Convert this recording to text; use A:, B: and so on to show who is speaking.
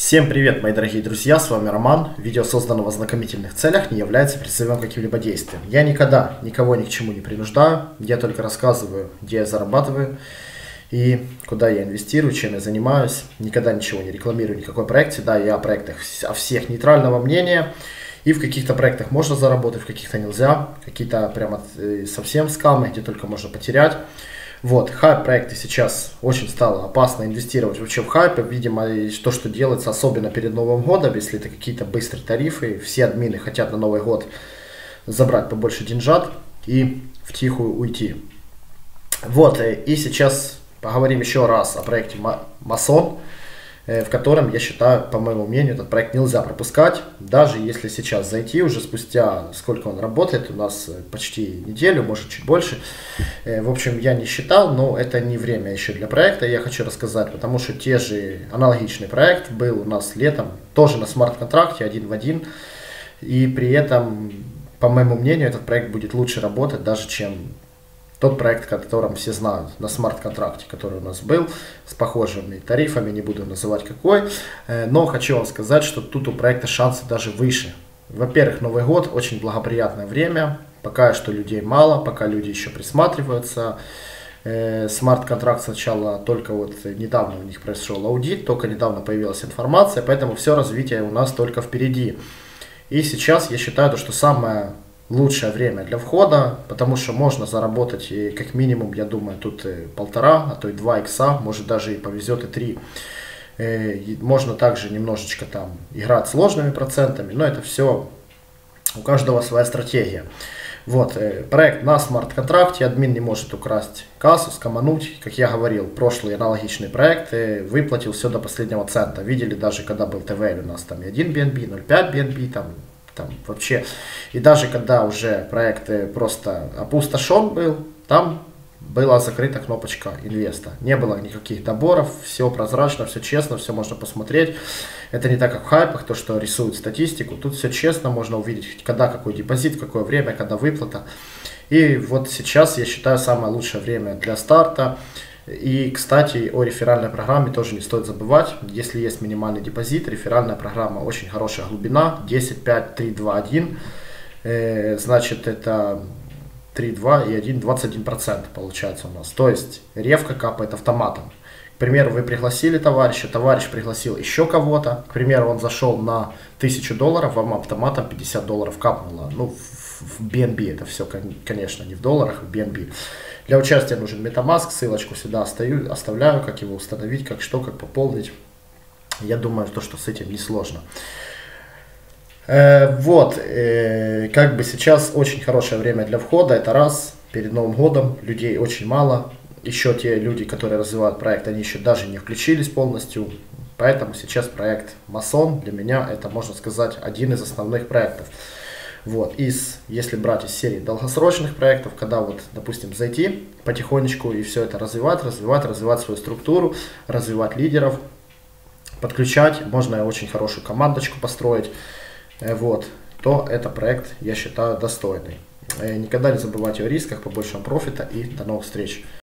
A: Всем привет, мои дорогие друзья, с вами Роман. Видео создано в ознакомительных целях, не является призывом к каким-либо действиям. Я никогда никого ни к чему не принуждаю, я только рассказываю, где я зарабатываю и куда я инвестирую, чем я занимаюсь. Никогда ничего не рекламирую, никакой проект. Да, я о проектах о всех нейтрального мнения. И в каких-то проектах можно заработать, в каких-то нельзя. Какие-то прямо совсем скамы, где только можно потерять. Вот, хайп-проекты сейчас очень стало опасно инвестировать вообще в хайпы. Видимо, то, что делается, особенно перед Новым годом, если это какие-то быстрые тарифы, все админы хотят на Новый год забрать побольше деньжат и в тихую уйти. Вот, и сейчас поговорим еще раз о проекте Масон, в котором, я считаю, по моему мнению, этот проект нельзя пропускать. Даже если сейчас зайти, уже спустя, сколько он работает, у нас почти неделю, может чуть больше. В общем, я не считал, но это не время еще для проекта, я хочу рассказать, потому что те же аналогичный проект был у нас летом, тоже на смарт-контракте, один в один. И при этом, по моему мнению, этот проект будет лучше работать, даже чем тот проект, о котором все знают, на смарт-контракте, который у нас был, с похожими тарифами, не буду называть какой. Но хочу вам сказать, что тут у проекта шансы даже выше. Во-первых, Новый год очень благоприятное время, пока что людей мало, пока люди еще присматриваются. Смарт-контракт сначала только вот недавно у них произошел аудит, только недавно появилась информация, поэтому все развитие у нас только впереди. И сейчас я считаю, что самое лучшее время для входа, потому что можно заработать и как минимум, я думаю, тут 1,5, а то и 2 икса, может даже и повезет и 3. Можно также немножечко там играть сложными процентами, но это все у каждого своя стратегия. Вот, проект на смарт-контракте, админ не может украсть кассу, скомануть, как я говорил, прошлый аналогичный проект выплатил все до последнего цента. Видели даже, когда был ТВЛ у нас там 1 BNB, 0,5 BNB, там вообще. И даже когда уже проект просто опустошен был, там была закрыта кнопочка инвеста. Не было никаких доборов, все прозрачно, все честно, все можно посмотреть. Это не так, как в хайпах, то, что рисуют статистику. Тут все честно, можно увидеть, когда какой депозит, какое время, когда выплата. И вот сейчас, я считаю, самое лучшее время для старта. И, кстати, о реферальной программе тоже не стоит забывать. Если есть минимальный депозит, реферальная программа очень хорошая глубина, 10, 5, 3, 2, 1. Значит, это 3, 2 и 1, 21% получается у нас. То есть, ревка капает автоматом. К примеру, вы пригласили товарища, товарищ пригласил еще кого-то. К примеру, он зашел на $1000, вам автоматом $50 капнуло. Ну, в BNB это все, конечно, не в долларах, в BNB. Для участия нужен MetaMask, ссылочку сюда оставляю, как его установить, как что, как пополнить. Я думаю, что с этим несложно. Вот, как бы сейчас очень хорошее время для входа, это раз, перед Новым годом, людей очень мало. Еще те люди, которые развивают проект, они еще даже не включились полностью. Поэтому сейчас проект Масон для меня это, можно сказать, один из основных проектов. Вот, если брать из серии долгосрочных проектов, когда вот, допустим, зайти потихонечку и все это развивать свою структуру, развивать лидеров, подключать, можно очень хорошую командочку построить, вот, то это проект, я считаю, достойный. Никогда не забывайте о рисках, побольше профита и до новых встреч.